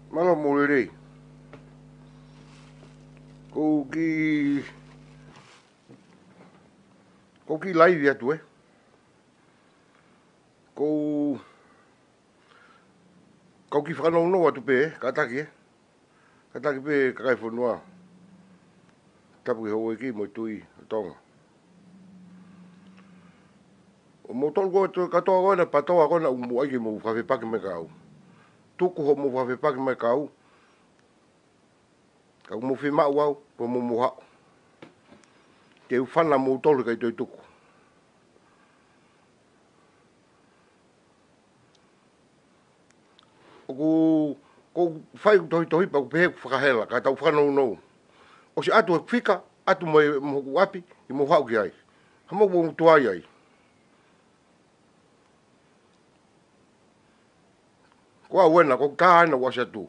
Malo mulere. Ko ki live atu Ko ki whakanono atu pe, kataki Kataki pe kakai whanua. Tapu ki hau ki mo tui tonga. O mo tolu koe katoa koe na patoa koe na umu aiki mo whawhepaki me kau. Tuku ho mo whawhepaki me kau. Kau mo whemau au, po mo mo hao. Te uwhana mo tolu kai toi tuku. Ko whai tohi pa ku pehe whakahela, ka tau whanau nou. O si atu e whika, atu mo ku api, i mo hao ki ai. Hamo mo tuai ai. Ko a wena, ko kāna wasa tu.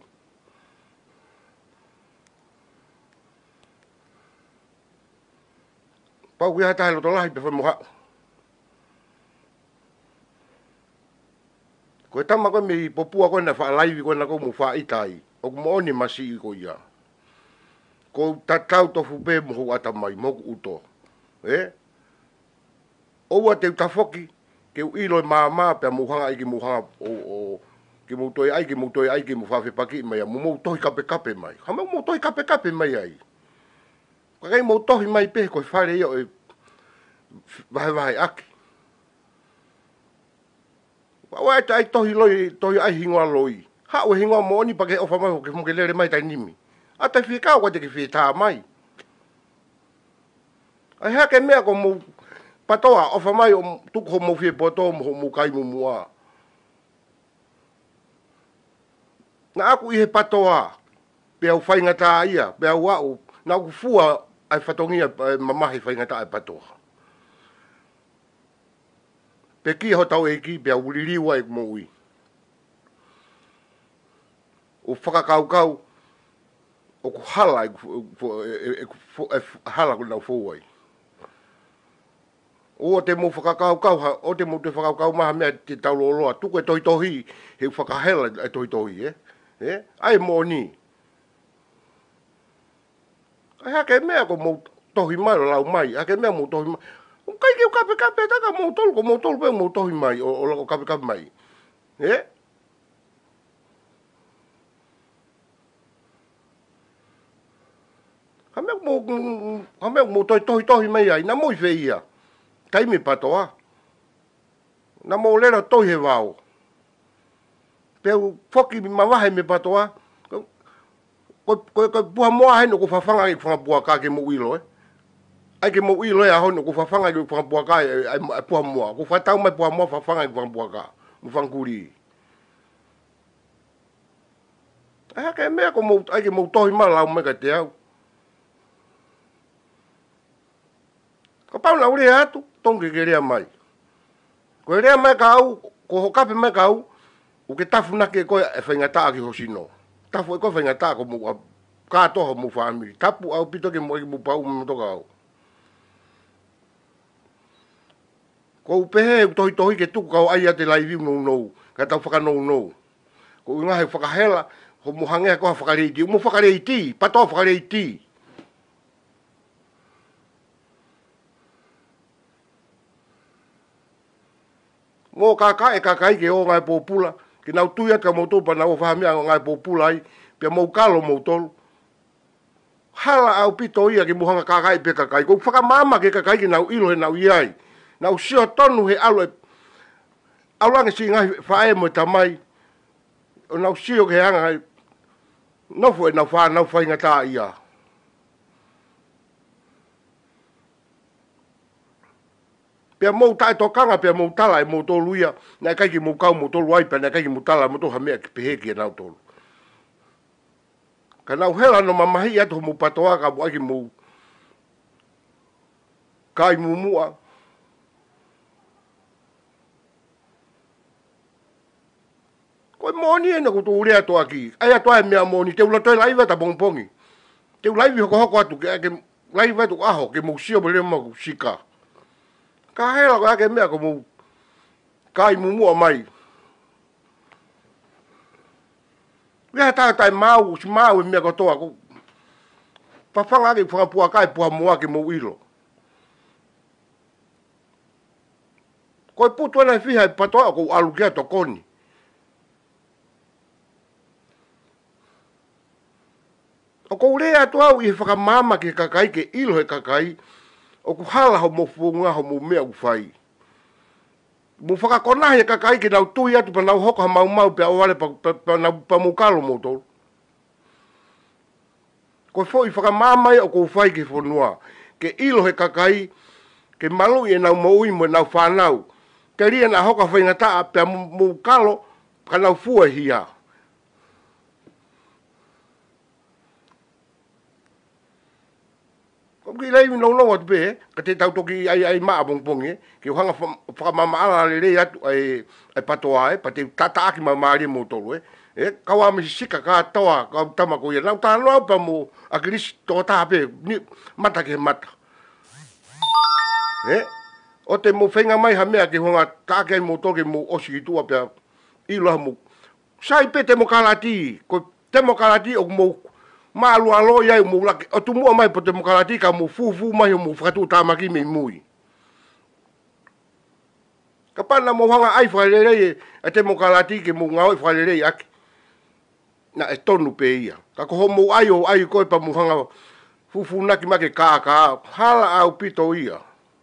Pau ki hata helo tolahi pe whai mo hao. Ko e tama koe me popua koe na wha laivi koe na koe mo wha itai. O ku mo oni masi i ko ia. Ko tatau tofu pe mo hou atamai, mo ku uto. Oua te utafoki, ke u ilo maa pe mo hanga iki mo hanga ki mo toi ai ki mo whawhi paki mai. Mo tohi kape mai. Hama mo tohi kape mai ai. Ka kai mo tohi mai pe koe whare ia o e vahe aki. Wa ai tai tohi ai hingoa loi. Ha o hingoa mo oni pake ofa mai ke mo ke lere mai tai nimi. A tai whika o te ke whita mai. Ai hake mea ko mo patoa ofa mai o tuku ho mo whie poto mo kai mo mua. Na aku i he patoa pe au whaingata ia, pe au au, na aku fua ai whatongia mamahi whaingata ai patoa. Pe ki ho tau e ki, pe au uririwa e mo ui. O whakakaukau, o ku hala hala ku nau fōai. O te mo whakakaukau, o te mo te whakakaukau maha mea te tauloloa, tuku e tohi he whakahela e tohi, ai mo ni. Ai hake mea ko mo tohi mai o lau mai, hake mea mo tohi mai. O kai ki o kape taka mo tolu pe mo tohi mai o kape mai. Hame mo tohi mai ai, na mo i whea. Kai me patoa. Na mo lera tohi he wao. Peu whoki mawahe me patoa. Ko puha moa heno ko whawhanga i whanga Puaka ke mo uilo Ai ke mo uilo a hono ko whawhanga i whanga Puaka ai puha moa. Ko whatau mai puha moa whawhanga i whanga Puaka. Mo whangkuri. Ai hake mea ko mo ai ke mo tohi ma lau mega te au. Ko pau na ure atu, tongi ke rea mai. Ko rea mai ka au, ko hokape mai ka au, o ke tafuna ke koe e whaingata ki hosino. Tafu e koe whaingata ko mo katoha mo whaamiri. Tapu au pito ke mo pau mo toka au. Ko upehe tohi ke tuku kau ai ate lai viu nou, ka tau whakanou. Ko ungahe whakahela, ho mo hangea koha whakareiti. Mo whakareiti, patoa whakareiti. Mo kakai ke o ngai popula, ke nau tuia ka mo topa na o whahamea o ngai popula ai, pia mo kalo mo tolu. Hala au pito ia ke muhanga kakai pe kakai, ko whakamama ke kakai ke nau ilo he nau iai. Nau sio tonu he alo e, alange si ngai whae mo tamai, o nau sio ke hanga hai, nofu e nau whaingata ia. Pea mou tae tokanga, pea mou tala e mou tolu ia, na kai ki mou kau mou tolu ai, pea na kai ki mou tala, mou toha mea ki peheki e nau tolu. Ka nau hela no mamahi atu mou patoa ka mo aki mou kai mumua. Koe moni e na kutu ure atu aki, ai atu ai mea moni, te ula toi laiva ta pongpongi. Te ula laivi hoko atu, ke laiva atu aho, ke mou sio bele mau sika. Ka hela ko ake mea ko mou kai mumua mai. Ia tai mau me ko toa ko. Pafanga ki fanga puaka puha moa ki mo ilo. Ko putu ana fiha patoa ko alu kia to koni. O ko rea to au I whakamama ki kakai ke ilo he kakai, o ku hala ho mo funga ho mo mea ufai. Mo whakakona he kakai ke nau tui atu pa nau hoko ha mau pe awale pa nau pa mukalo mo tolu. Ko fo I whakamama o ko ufai ke whanua, ke ilo he kakai, ke malu I nau maui mo nau whanau, ke ria na hoka whaingata pe mukalo ka nau fua hia. Ki lei no no at be ka te tau toki ai ma bongpongi ki hanga fa mama ala le atu ai patoa pa te tata ki mama ri mo tolu e kawa mi sika ka toa ka tama ko ia na ta no pa mo a kris to ta be ni mata ke mata o te mo fenga mai ha mea ki honga ta ke mo toki mo osi tu apa I lo mo sai pe te mo kalati ko te mo kalati o mo ma alu alo ia mo la o tu mo mai po te mo kalati ka mo fufu mai mo fatu tamaki me mui ka pana mo hanga ai falele e te mo kalati ke mo ngau falele ak na e tonu pe ia ka ko mo ai ko pa mo hanga fufu na ki ma ke ka hala au pito ia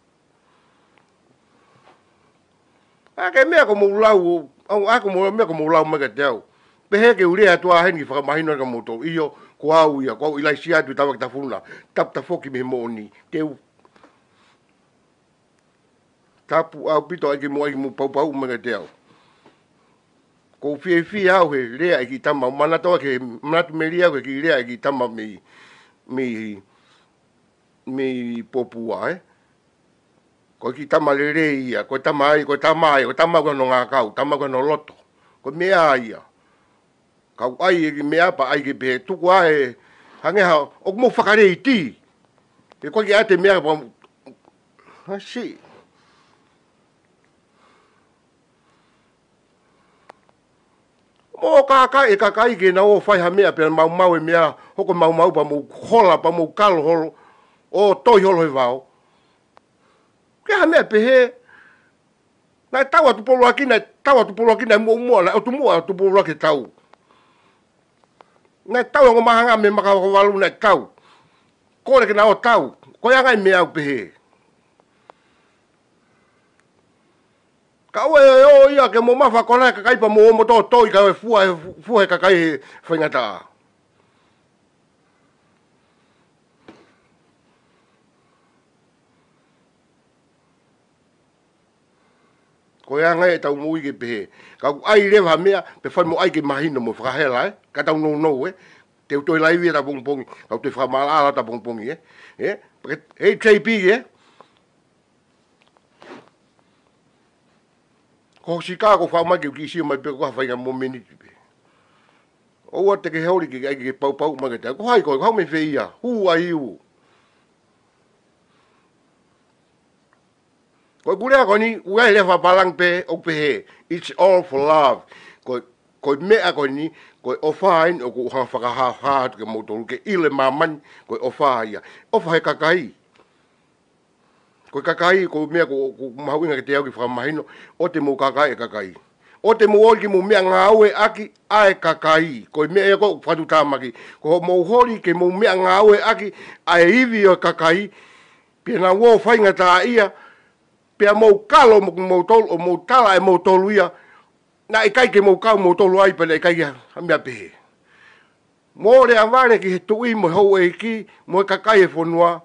a ke me ko mo lau ako mo me ko mo lau ma ke tau pe he ke ure atu a hengi fa mahino ka mo to io ko au ia ko ila sia tu Tavake Tafuna tap ta foki me moni teu tapu au pito ai ke mo pau me ke tau ko fi au he rea ki tama mana to ke manatu meria ke rea ki tama me popua ko ki tama le ia ko tama ko ko no ngakau tama ko no loto ko me ia ka ai ki me apa ai ki be tu kwa hange ha o mo fakare ti e ko ki ate me apa ha si mo ka ke na o fai ha me pe mau e me hoko mau pa mo hola pa mo kalo holo o toi holo e vao ke ha me pe he na tawa tu polo aki na mo na o tu polo aki tau na tau ngo mahanga me maka walu na tau ko le na o tau ko ya ngai me au pe ka o ia ke mo mafa kona ka kai pa mo to toi ka fua ka kai fingata ko ya ngai tau mui ke pe ka ai le va mea pe fa mo ai ke mahino mo fra hela ka tau no te toi lai vi ta pong ka te fa mala ta pong e JP ko Chicago fa ma ke ki si mai pe ko fa nga mo minute pe o te ke holi ke pau ma ke ko hai ko me fe ia who are you ko gure ko ni ua le fa palang pe o pe it's all for love ko me a ko ni ko o fine o ko ha ke mo to ke ile maman ko o fa ia o fa ka kai ko kakai ko me ko mahunga ke te au ki fa mahino o te mo kakai o te mo ol ki mo me ngawe aki ai kakai ko me ko fatu tamaki ko mo holi ke mo me ngawe aki ai ivi o kakai pe na wo fainga ta ia pe mo kalo mo tol o mo tala e mo toluia na e kai ke mo ka mo tolu ai pe e kai ha me pe mo le avare ki tu i mo ho e ki mo kakai e fonua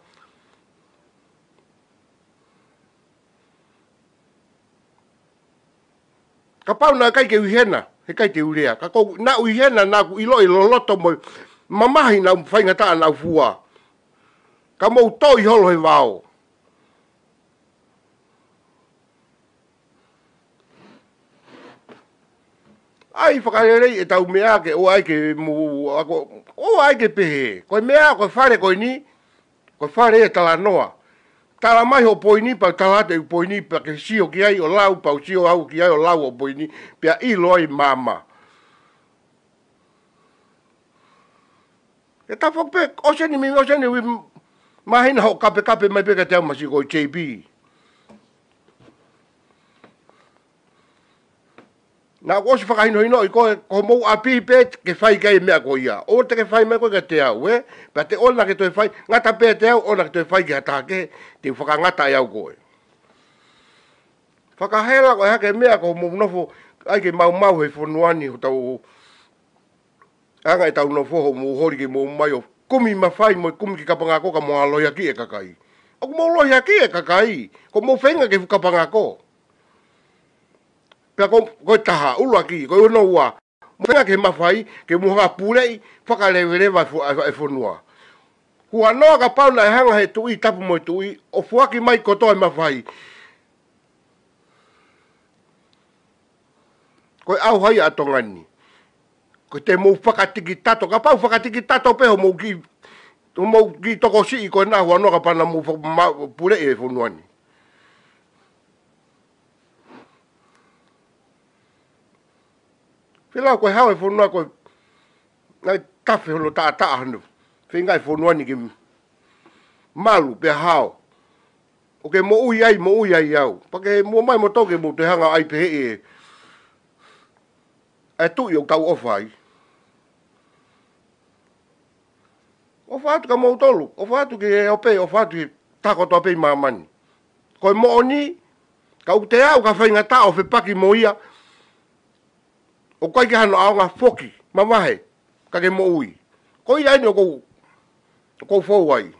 ka pau na kai ke uhena he kai te urea ka ko na uhena na ku ilo loto mo mamahi na fainga ta na fua ka mo toi holo he vao ai whakarere e tau mea ke o ai ke mu o ai ke pehe ko mea ko fare ko ni ko fare e tala noa tala mai ho poini pa tala te poini pa ke sio ki ai o lau pa sio au ki ai o lau o poini pe i loi mama E ta fok pe o se ni mi o se ni mahina ho kape mai pe ka te masi ko JB. Na ko se whakahino hino i ko mou api pe ke whai kai mea ko ia. O te ke whai mea ko ke te au, e? Pea te ona ke toi whai, ngata pe te au, ona ke toi whai ki hatake, te whakangata e au koe. Whakahela ko e hake mea ko mou nofo, ai ke mau he whonuani ho tau, anga e tau nofo ho mou hori ke mou mai o kumi mawhai mo kumi ki kapangako ka moa loia ki e kakai. O ko mou loia ki e kakai, ko mou whenga ke kapangako. Pea ko taha ulu aki, ko ono ua. Mwena ke mawhai, ke muha pulei, whakalewelewa e whonua. Hua noa ka pauna e hanga he tui tapu mo tui, o fuaki mai koto e mawhai. Ko au hai atongani. Ko te mou whakatiki tato, ka pau whakatiki tato peho mou ki toko si i koe nā hua noa ka pauna mou pulei e whonuani. Whilau koe hau e whonua koe, ngai tawhi hono tā hanu. Whengai whonuani ki malu pe hao. O ke mo ui ai au. Pake mua mai mo toke mo te hanga ai pehe e. E tui o tau ofai. Ofa atu ka mou tolu. Ofa atu ki e ope, ofa atu ki takoto ape mamani. Koe mo oni, ka u te au ka whainga ta o whepaki mo ia. O kai ke hano ao ngā whoki, mamahe, ka ke mo ui. Ko ia ino kou whou ai.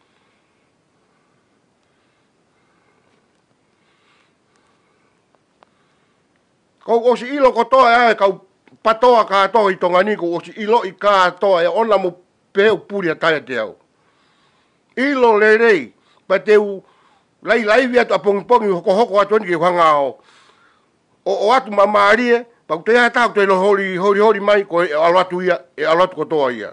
Kou osi ilo kotoa e kau patoa katoa i tonga niku, osi ilo i katoa e ona mo peo puri a taia te au. Ilo le rei, pa te u lai viatu a pongi hoko atu ani ke whanga o. O atu mamaarie, pa te hea tau te no hori mai ko e alatu ia, e alatu kotoa ia.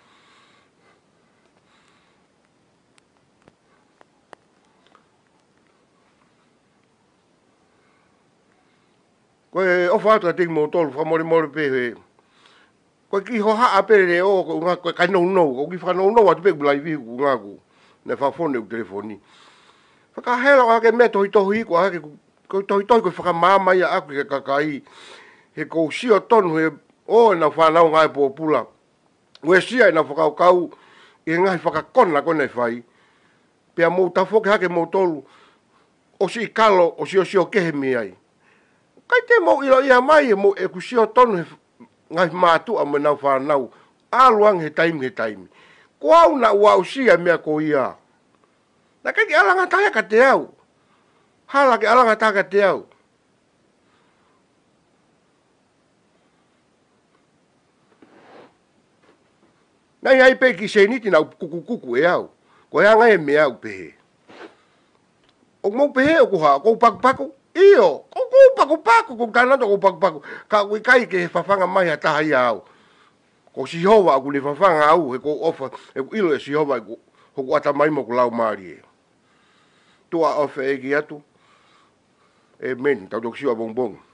Ko e ofa atu a tiki mo tolu, whamore pehe. Ko ki ho haa pere o ko ngā koe kai nou, ko ki whanau atu pe kulai vihu ku ngā ku, ne whafone u telefoni. Whakahela o hake mea tohi ko hake, ko tohi ko whakamama ia aku ke kakai, he kou sio tonu he o na whanau ngai pōpula. Ue sia e na whakaukau, i ngai whakakona kone whai, pia mou tafoke hake mou tolu, o si kalo, o sio kehe mi ai. Kai te mou ilo ia mai e ku sio tonu he ngai mātua me nau whanau, aluang he taimi. Ko au na ua usia mea ko ia. Na kai ki alanga taia ka te au. Hala ki alanga taia ka te au. Nai ai pe ki se niti na kuku e au. Ko ea ngai me au pehe. O mou pehe o kuha, kou paku. Iyo, kou paku, kou tanata kou paku. Ka kui kai ke he whawhanga mai a taha ia au. Ko si hova aku le whawhanga au, he kou ofa, he ku ilo e si hova, hoku ata mai mo ku lau maari e. Tua ofa e ki atu. Amen, tau tok siwa bongbong.